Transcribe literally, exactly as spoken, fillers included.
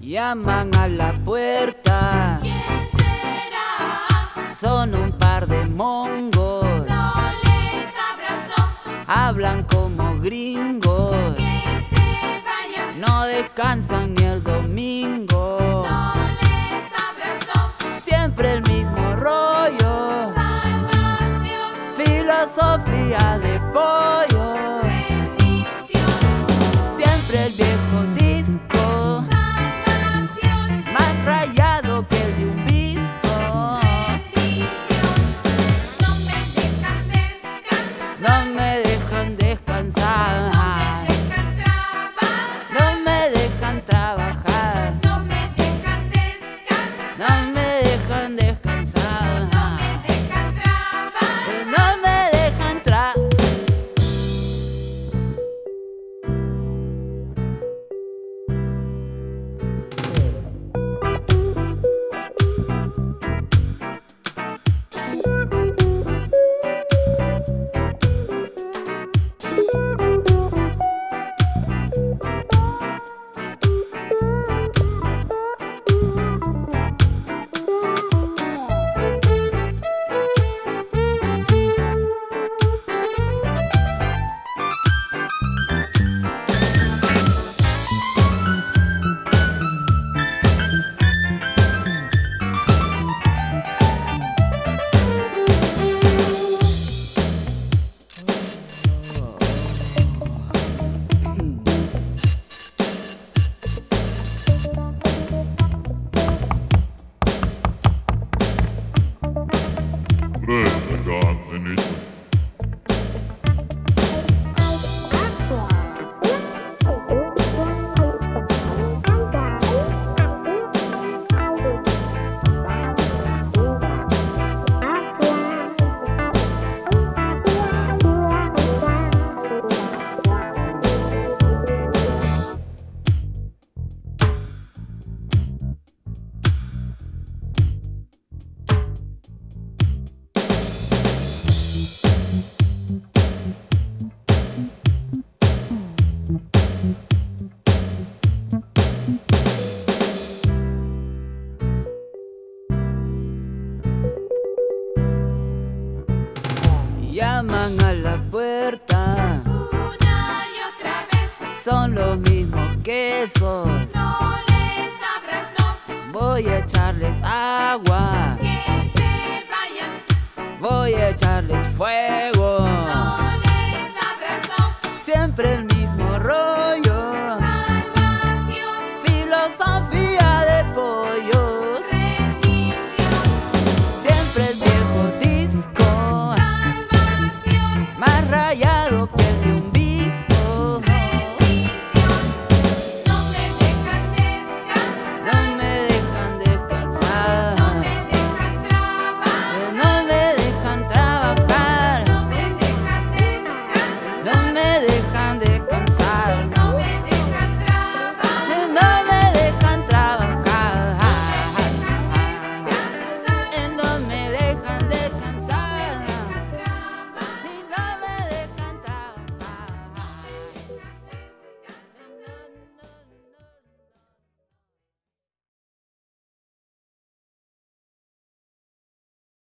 Llaman a la puerta. ¿Quién será? Son un par de mongos. No les abras, no. Hablan como gringos. Que se vayan. No descansan ni el domingo. No les abras, no. Siempre el mismo rollo. Salvación. Filosofía de pollo. Bendición. Siempre el viejo disco. Salvación. Más rayado que el de un visco. Bendición. No me dejan descansar. No me dejan descansar. No me dejan trabajar. No me dejan trabajar. No me dejan descansar. No me dejan descansar. No me dejan trabajar. No me dejan tra... Rösta ganze nicht. Llaman a la puerta. Una y otra vez. Son los mismos quesos. No les abras, no. Voy a echarles agua. Que se vayan. Voy a echarles fuego.